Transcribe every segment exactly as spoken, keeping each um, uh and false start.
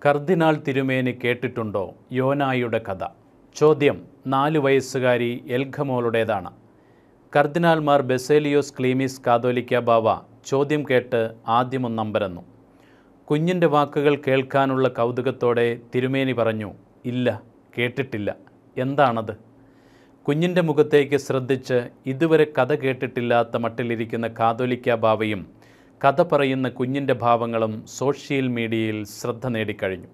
കർദിനാൾ തിരുമേനി കേട്ടിട്ടുണ്ടോ യോനായുടെ കഥ? ചോദ്യം നാലു വയസ്സുകാരി എൽഖമോളുടേതാണ്. കർദിനാൾ മാർ ബസേലിയോസ് ക്ലീമീസ് കാതോലിക്ക ബാവ ചോദ്യം കേട്ട് ആദ്യമൊന്നമ്പരന്നു. കുഞ്ഞിൻ്റെ വാക്കുകൾ കേൾക്കാനുള്ള കൗതുകത്തോടെ തിരുമേനി പറഞ്ഞു, ഇല്ല, കേട്ടിട്ടില്ല. എന്താണത്? കുഞ്ഞിൻ്റെ മുഖത്തേക്ക് ശ്രദ്ധിച്ച് ഇതുവരെ കഥ കേട്ടിട്ടില്ലാത്ത മട്ടിലിരിക്കുന്ന കാതോലിക്ക ബാവയും കഥ പറയുന്ന കുഞ്ഞിൻ്റെ ഭാവങ്ങളും സോഷ്യൽ മീഡിയയിൽ ശ്രദ്ധ നേടിക്കഴിഞ്ഞു.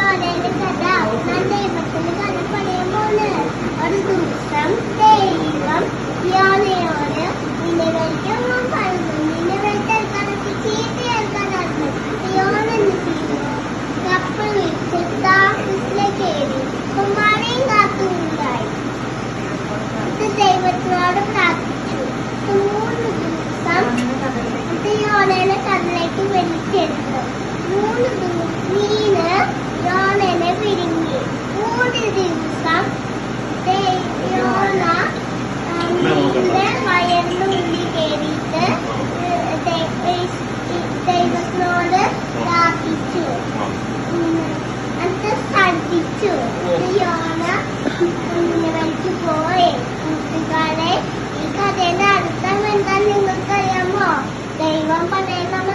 ദൈവത്തിനോട് പ്രാർത്ഥിച്ചു. മൂന്ന് ദിവസം യോനേനെ കടലിലേക്ക് വലിച്ചെടുത്തു. മൂന്ന് മീന് യോനേനെ വിഴുങ്ങി. മൂന്ന് ദിവസം യോന മീനിന്റെ വയറിനുള്ളിൽ കയറിയിട്ട് ദൈവത്തിനോട് പ്രാർത്ഥിച്ചു. എന്നിട്ട് ശ്രദ്ധിച്ചു. യോന കുഞ്ഞിനെ വലിച്ചു പോയി. കൂട്ടുകാരെ, ഈ കഥയുടെ അർത്ഥം എന്താ നിങ്ങൾക്കറിയാമോ? ദൈവം പറയുന്ന